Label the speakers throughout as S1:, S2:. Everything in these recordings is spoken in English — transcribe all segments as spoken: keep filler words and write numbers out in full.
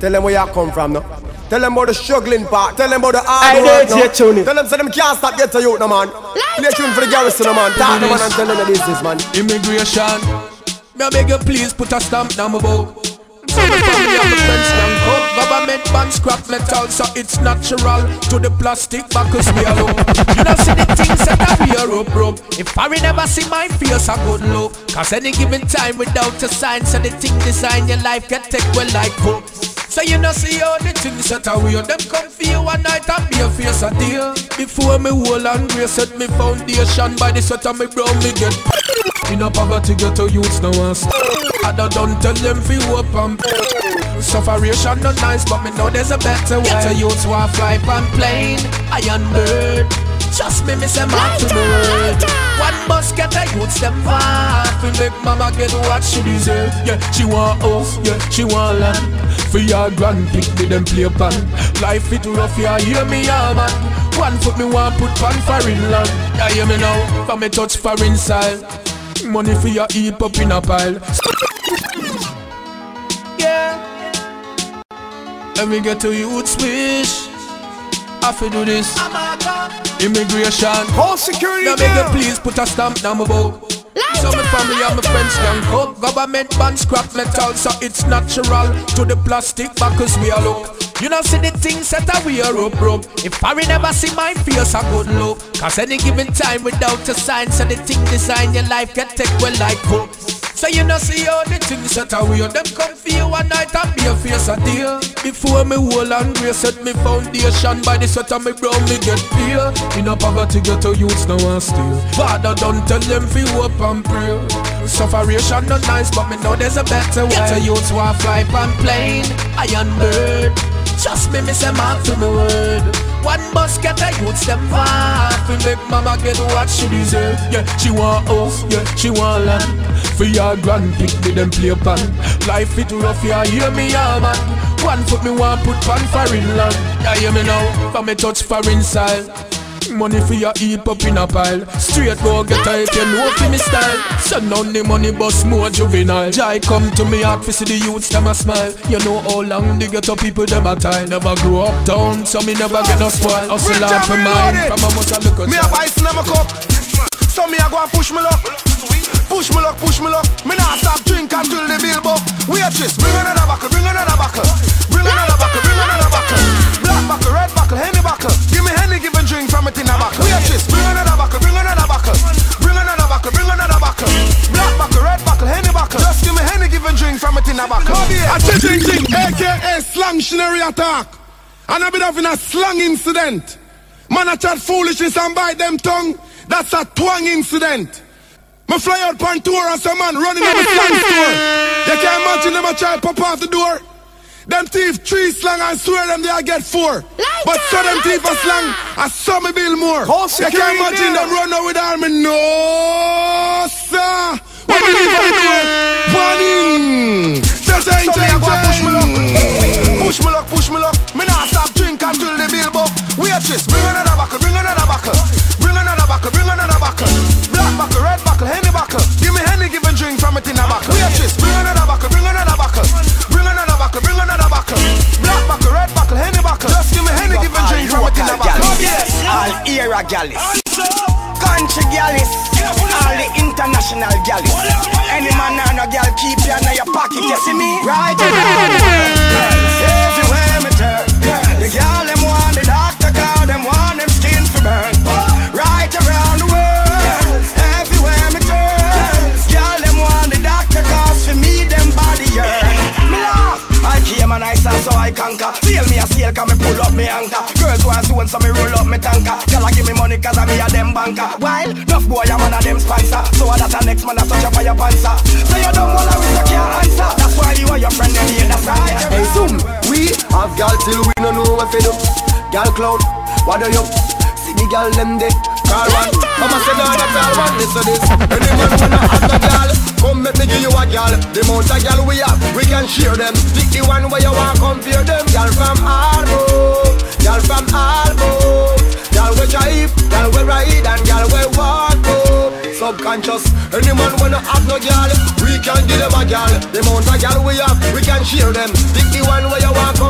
S1: Tell them where you come from, no. Tell them about the struggling part. Tell them about the hard work, no. Tell them so them can't stop get to you, no man. Play tune for the garrison, no man. Talk to man and tell them the business, man.
S2: Immigration. Me I beg you please put a stamp down my boat. So my family and my friends can come. Government ban scrap metal, so it's natural. To the plastic backers we are low. You know see the things that we are up, up. If I never see my face, a good look. Cause any given time without a sign, so the thing design your life can take well like hope. So you know see all the things that are weird. Them come for you one night and be a face a deal. Before me whole and grace set me foundation. By the sweat of me brown me get. In a poverty get to youths now and stop. Other don't tell them fi hope and sufferation not nice, but me know there's a better way. Get a youths who fly pan plane, iron bird. Trust me, me say man to the world. One must get a youths them far. Fi make mama get what she deserve. Yeah, she want house, yeah, she want land. For your grand pick me them play pan. Life it rough, yeah, hear me, yeah man. One foot me want put pan foreign land. Yeah, hear me now, for me touch foreign style. Money for your heap up in a pile. Yeah. Let me get to youth's wish. I fi do this. Immigration.
S1: Whole security.
S2: Now make you please put a stamp down my boat. So my family and my friends can cope. Government ban scrap metal, so it's natural. To the plastic backers we are look. You know see the things that we are up, up. If I never see my face, a good look. Cause any given time without a sign, so the thing design your life can take well like hope. So you know see all the things that are weird. Them come for you one night and be a face a deal. Before me whole and grace set me foundation. By the sweat of me brown me get pale. In a poverty get to youths now and steal. Father don't tell them fi hope and pray. Sufferation not nice, but me know there's a better way. Get a youths who fly pan plane, iron bird. Trust me, me say man to my word. One must get a youths them far. Fi make mama get what she deserve. Yeah, she want house, yeah, she want land. For your grand pick me them play pan. Life it rough, yeah, hear me, yeah man. One foot me want put pan foreign land. Yeah, hear me now, for me touch foreign style. Money for your heap up in a pile. Straight go get a if you know for me style. Send on the money bus more juvenile. Jai come to me heart for see the youths them a smile. You know how long the ghetto people them a time. Never grow up down, so me never get no spoil. Hustle hard for mine, from a must a look at
S1: me a ice in my cup. So me a go and push me luck. Push me luck, push me luck. Me not stop drink until the bill book. Waitress, bring another buckle, bring another buckle. Bring another buckle, bring another buckle. Black buckle, red buckle, henny buckle. Give me henny, give and drink from it in a buckle. Waitress, bring another buckle, bring another buckle. Bring another buckle, bring another buckle. Black buckle, red buckle, henny buckle. Just give me henny, give and drink from it in a buckle.
S3: I say drink, drink, A K A slang scenery attack. And a bit of in a slang incident. Man a chat foolishness and bite them tongue. That's a twang incident. Me fly out pan tour and some man running in the slang store. You can't imagine them a try pop off the door. Them thief three slang and swear them they a get four. Like but so them thief a slang I saw me bill more. You can't imagine them run out with army. No sir. What do you need for warning? Just ain't push me luck. Push me luck, push me luck. Me not stop drink until the bill book. Waitress, bring another buckle, bring another buckle. Bring another buckle, bring another buckle. Black buckle, red buckle, henny buckle. Give me henny, give and drink from it in a buckle. Waitress, bring another buckle, bring another buckle. Bring another buckle, bring another buckle. Black buckle, red buckle, henny buckle. Just give me henny, give and drink from it in a buckle.
S1: All era gallis, country gallis, all the international gallis. Any man and a gal keep you in your pocket, you see me? Right everywhere me turn, the gal them want the doctor call, them want them skin for burn. Right around the world, everywhere me turn, gal them want the doctor cause for me them body yearn. Me laugh, I came and I saw so I conquer. Feel me a scale cause me pull up me anchor. Girls want zone so me roll up me tanker. Girl I give me money cause I me a them banker. While enough boy a man a them sponsor. So I that a next man a touch up on your panzer. So you don't wanna risk you can't answer. That's why you and your friend them here that's right. Hey zoom, we have gal till we no know what to do. Gal cloud, what do you? See the gal them there. Call one, Mama say no that's all one. Listen this, any man wanna have the gal, come make me give you a gal. The amount of gal we have, we can share them. Pick the one where you want compare them. Gal from Albo, gal from Albo, gal we drive, gal we ride, and gal we walk. Subconscious, any man wanna have no gal, we can give them a gal. The amount of gal we have, we can share them. Pick the one where you want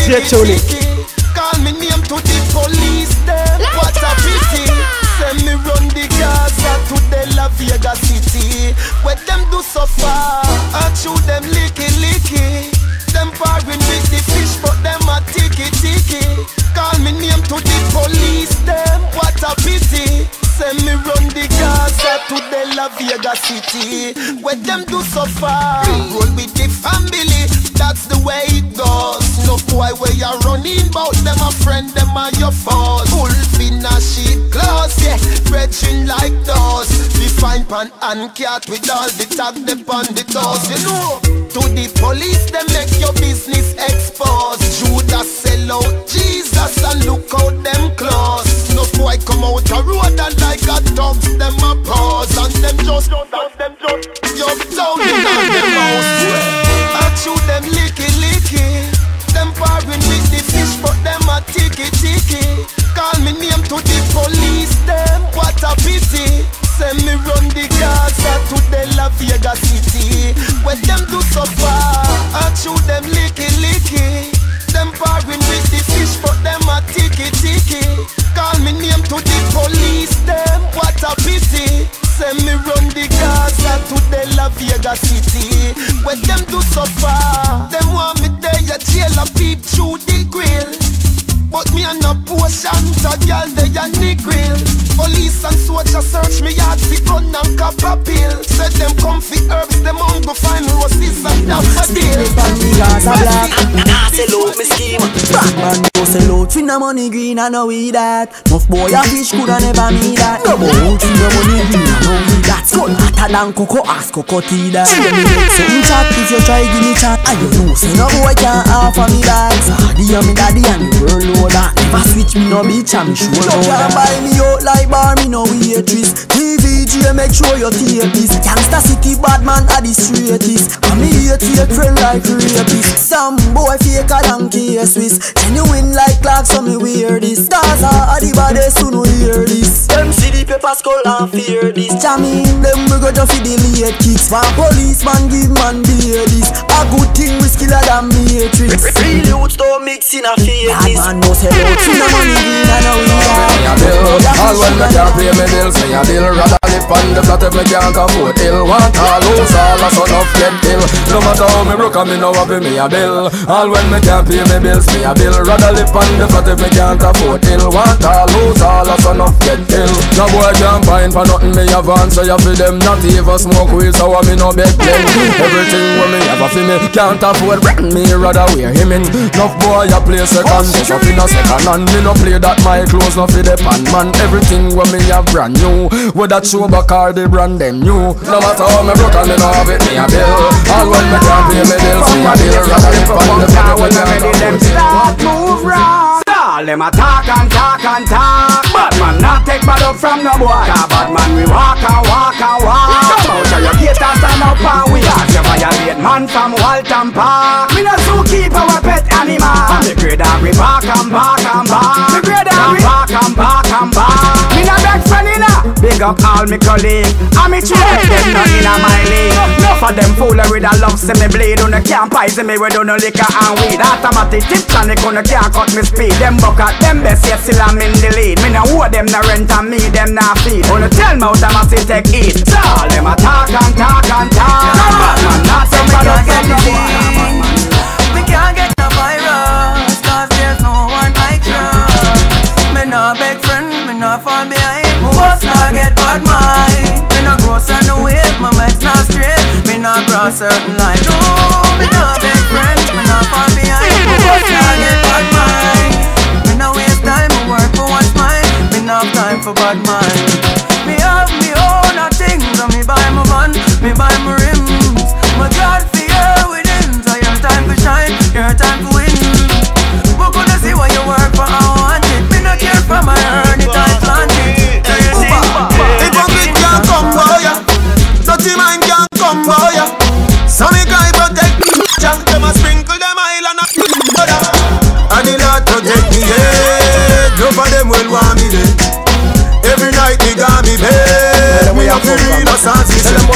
S4: D J Tony.
S1: Call me name to the police them. What a pity. Send me run the Gaza to the La Vega City. Where them do so far, I chew them licky licky. Them barring with the fish, but them a ticky ticky. Call me name to the police them. What a pity. Send me run the Gaza to the La Vega City. Where them do so far, roll with the family. That's the way it goes. No boy where you're running bout them a friend, them are your foes. Wolf in a sheep clothes, yeah, brethren like those. We find pan and cat with all the tag them on the doors. You know, to the police them make your business exposed. Judas sell out Jesus and look out them clothes. No boy come out a road and like a dogs them a pause. And them just, and them just, you down in them house. I chew them licky licky. Them barring with the fish, but them a ticky ticky. Call me name to the police, them what a pity. Send me run the Gaza to the La Vega City. When them do so far, I chew them licky licky. Them barring with the fish, but them a ticky ticky. Call me name to the police, them what a pity. Send me run the Gaza to the La Vega City. When them do so far, them want me there ya jail a peep through the grill. But me and a potion, a girl they a niggle. Police and soldiers search me yard fi gun and copper pill. Said them come fi herbs, them on go find roses and daffodil.
S5: Nah sell out me scheme. Batman go sell out fi no money green, I know we that. Nuff boy a fish coulda never me that. No boy out fi no money green, I know we that. Skull hotter than cocoa, ask cocoa tea that. Let me make some chat if you try give me chat. And you know say no boy can't offer me that. Daddy and me daddy and the world know that. Never switch me no bitch and me sure know that. You can't buy me out like bar, me no waitress. T V G make sure you tape this. Gangsta city bad man are the straightest. And me hate take friend like rapist. Some boy faker than K-Swiss. Genuine like Clark, so me wear this. Gaza are the baddest who no hear this. Them see the paper skull and fear this. Jamming them we go to feed the late kicks. One policeman give man beer this. A good thing we skiller than Matrix. Real youths don't mix in a fake this. Bad man no sell out to no money green and no we have.
S2: All when me can't pay me bills, me a bill. Rather live on the flat if me can't afford ill. Want all lose all a son of get ill. No matter how me broke and me no have me a bill. All when me can't pay me bills, me a bill. Rather live on the flat if me can't afford ill. Want all lose all a son of get ill. No boy can't find for nothing me have answer you for them. Not even smoke weed so I me no beg them. Everything when me have a fi me can't afford brand me rather wear him in. No boy a play second, so fi no second and me no play that my clothes no fi the pan man. Everything when me have brand new. With that show back or the brand them new. No matter how me broke and me no have it me a bill. All when me can't pay me bills me a bill. Rather live on the flat when me ready them start move round.
S6: All them a talk and talk and talk. Bad man not take bad up from no boy. Cause bad man we walk and walk and walk. Out of your gate and stand up and we ask you violate man from Walton Park. Me no zookeeper we pet animal. And the grade and we bark and bark and bark. The grade and we bark and bark and bark. Me no beg friend inna. Big up all me colleague. And me trade them not inna my league. Enough of them fooler with a love see me bleed. On the camp poison me with no liquor and weed. Automatic tip and they gonna can't cut me speed. Them buck at them best yet still I'm in the lead. Me no owe them no rent and me them no feed. Wanna tell me how them a still take it. So all them a talk and talk and talk. No bad man not some bad up from the boy.
S5: We can't get no virus, cause there's no one I trust. Me no beg friend, me no fall behind. Me must not get bad mind. Me no gross on the wave, my mind's not straight. Me no cross certain line. No, me no beg friend, me no fall behind. Me must not get bad mind. Me no waste time, me work for what's mine. Me no have time for bad mind. Me have me own a things, and me buy my van, me buy my rims. My God fear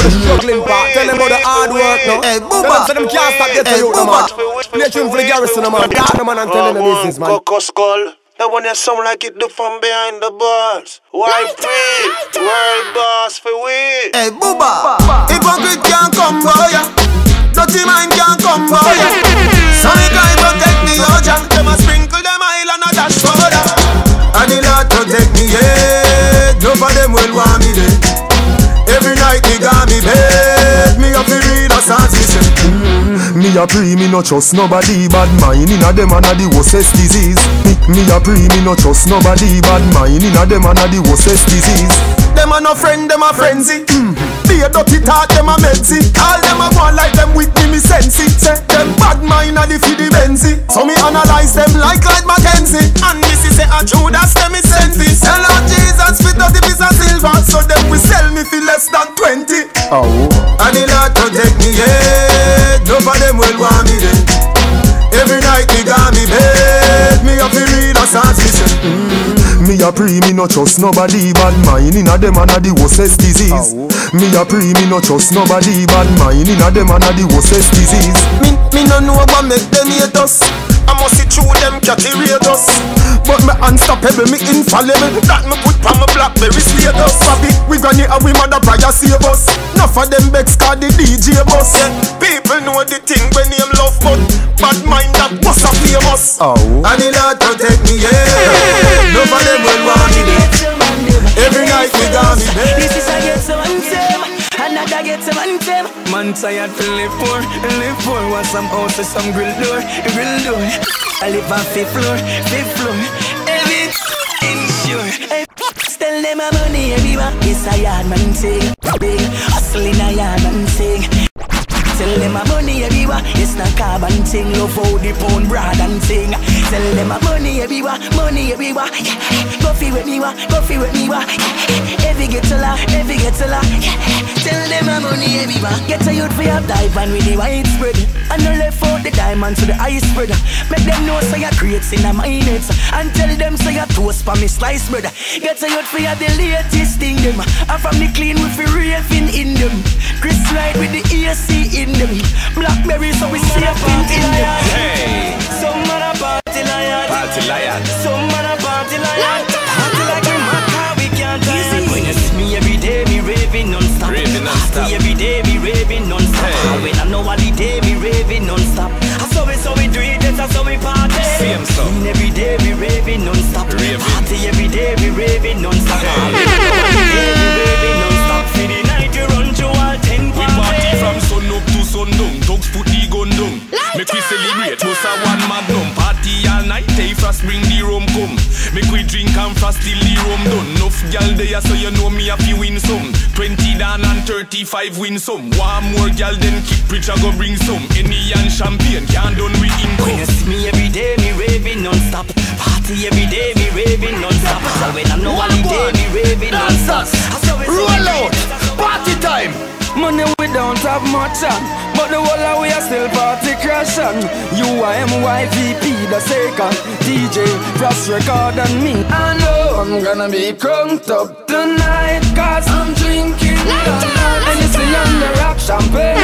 S4: about the struggling part. Tell them about the hard work now. Hey, Booba. Tell them so them can't stop get to you, no man. Play tune for the garrison, no man. Talk no man and tell them the business, man.
S7: Coco Skull. That one that sound like it do from behind the bars. Why free? World boss for we.
S4: Hey, Booba. Hypocrite can't come by ya. Dirty mind can't come by ya. Some guy protect me, oh Jack. Them a sprinkle them oil and a dash powder. And the Lord protect me, yeah. None of them will want me there. Every night me got me bed. Me up to read a songs me say. Mm, me a pre, me no trust nobody. Bad mind inna them and a the worstest disease. Me, me a pre, me no trust nobody. Bad mind inna them and a the worstest disease. Them a no friend, them a frenzy. Mm. Be a dirty talk, them a messy. All them a want like them with me, me sensey. Say them bad mind a the fi the Benzy. So me analyze them like Clyde Mackenzie. And this is say a Judas, them me send this. Tell out Jesus fit thirty piece of silver. So them we sell me for less than twenty. Oh. And the Lord protect me, yeah. None of them will want me there. Every night me got me bed. Me up to read a songs me say. Mm. Me a pre, me no trust nobody. Bad mind inna them and a the worstest disease. Oh. Me a pre, me no trust nobody. Bad mind inna them and a the worstest disease. Me, me no know what make them hate us. I must see through them caterate us. But me unstoppable, me infallible. That me put on my Blackberry status. Papi, we granny and we mother prior save us. Enough of them begs call the D J boss. Yeah. People know the thing when name love, but bad mind that was a famous. Oh. And the Lord protect me, yeah. None of them will want me there. Every night we got me there.
S8: This is a get some anthem. Another get some anthem. Man tired to live poor, live poor. Want some house with some grill door, grill door. I live on fifth floor, fifth floor. Every insure. Tell them my money everywhere. Yes I am man sing. Big hustling I am man sing. Tell them my money everywhere. It's not carbon thing. Love how the pound broad and thing. Tell them my money everywhere. Money everywhere. Go fee with me wa. Go fee with me wa. Every get to la. Every get to la. Tell them my money everywhere. Get a youth for your dive and with the white spread. And no left out the diamonds to the ice spread. Make them know so you create in a minutes. And tell them so you toast for me slice bread. Get a youth for your the latest thing them. And from the clean with the raving in them. Chris Ride with the A C in them. Blackberry so we safe in, in them. Hey, some man a party lion. Party lion. Some man a party lion. Party like we mad car we can't die. When you see me every day me raving non-stop. Raving non-stop. Party every day me raving non-stop. Hey. When I know all the day me raving non-stop. I saw it so we do it, that's how we party. Same stuff. Every day we raving non-stop. Raving. Party every day we raving non-stop. Hey. When I know all the day we raving non-stop. For the night we run through all ten parties. We party from sun up to sundown. Dogs put the gun down. Make we celebrate, most a one magnum. Party all night, they frost bring the rum come. Make we drink and frost till the rum done. Enough gal there so you know me a fi win some. Twenty down and thirty-five win some. One more gal then keep preacher go bring some. Any and champagne can't done with income. When you see me every day me raving non-stop. Party every day me raving non-stop. So when I know all the day me raving non-stop.
S2: Roll out, party time.
S8: Money we don't have much on, but the whole of we are still party crashing. You are M Y V P, the second D J, Frost Record and me. I know I'm gonna be crunked up tonight, cause I'm drinking a lot. And you see on the rock champagne,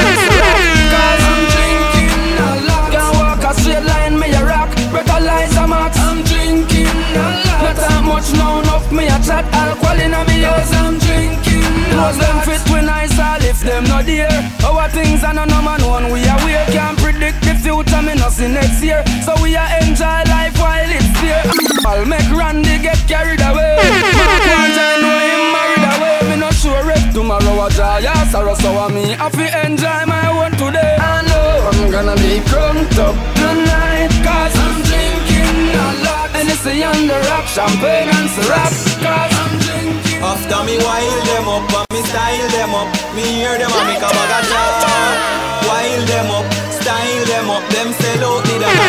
S8: cause I'm drinking a lot. Can't walk a straight line, me a rock, brutalize a max. I'm drinking a lot. Not that much now, enough me a chat, alcohol in a me ears. I'm drinking a lot. Them fit when I saw if them not there. Our things are no man one we are we can't predict the future, me not see next year. So we are enjoy life while it's there. I'll make Randy get carried away. Mark one time know him married away. Me not sure if tomorrow a joy or sorrow. So I me I fi enjoy my one today. I know I'm gonna be crunked up tonight, cause I'm drinking a lot. And it's a under rock, champagne and syrup, cause I'm drinking.
S4: After me wild them up and me style them up. Me hear them and make a bag of job. Wild them up, style them up. Them sell out the damn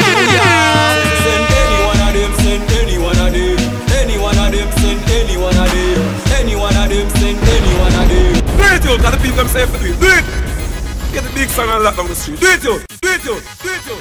S4: send any one of them, send any one of them. Any one of them, send any one of them. Any one of them, send any one of them.
S3: Do it yo, cause the people them say do it. Do it. Get the big song and lock down the street. Do it yo, do it yo, do it yo.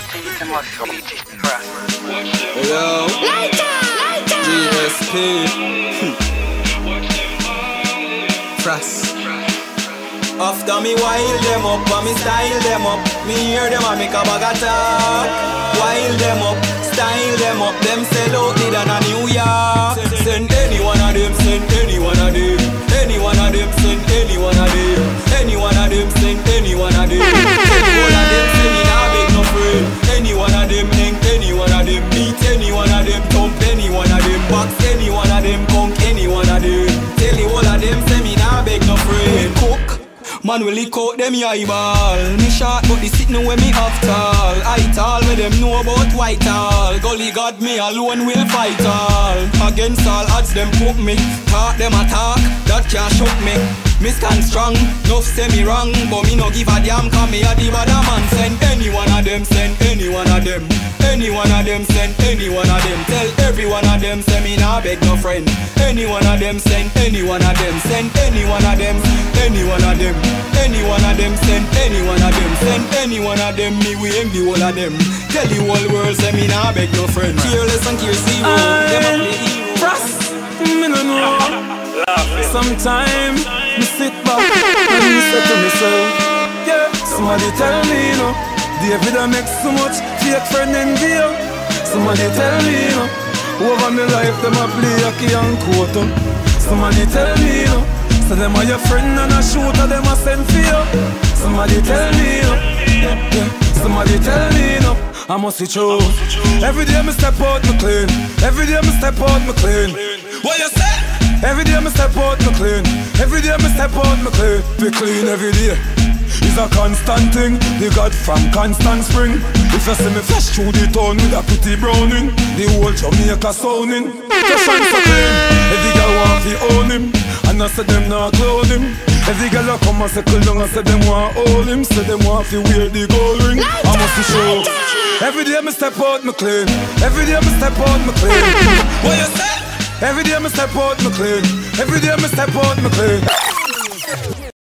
S4: Hello, G S P. Frost.
S8: After me wild them up, and me style them up. Me hear them and make a bag of talk. Wild them up, style them up. Them sell out it than a New York. Send any one of them, send any one of them. Any one of them, send any one of them. Any one of them, send any one of them. Any one of them, send me nah beg no friend. Any one of them, hang any one of them. Beat any one of them, thump any one of them. Box any one of them, conk any one of them. Tell the whole of them, send me nah beg no friend. Cook. Man will lick out them eyeball. Me short but the sitting where me have tall. I tall where them know about white tall. Gully God me alone will fight all. Against all odds them put me. Talk them attack, that can't shock me. Me stand strong, nuff say me wrong. But me no give a damn cause me a the bad man. Send any one of them, send any one of them. Any one of them, send any one of them. Tell every one of them, say me nah beg no friend. Any one of them, send any one of them. Send any one of them, any one of them. Any one of them, send any one of them. Send any one of them, me we aim the whole of them. Tell the whole world, say me nah beg no friend. Fearless and care zero, them a play hero.
S9: Frost, me no know. Sometimes me sit back and me say to myself, yeah, somebody tell me, you know, David I make so much fake friend in view. Somebody tell me, you know, over my life them a play hockey and quota. Somebody tell me, you know, so them are your friend and a shooter them a send for you. Somebody tell me, you know, yeah, yeah. Somebody tell me, you know, I must be true. Every day me step out me clean. Every day me step out me clean. What you say? Every day me step out me clean. Every day me step out me clean. Be clean every day. It's a constant thing. The God from Constant Spring. If you see me flash through the town with a pretty browning, the whole Jamaica sounding. Just shine so clean. Every girl want to own him, and I say them not clone him. Every girl a come and circle down and say them want hold him. Say them want to wear the gold ring. I must be show. Every day me step out me clean. Every day me step out me clean. What you say? Every day me step out me clean. Every day me step out me clean.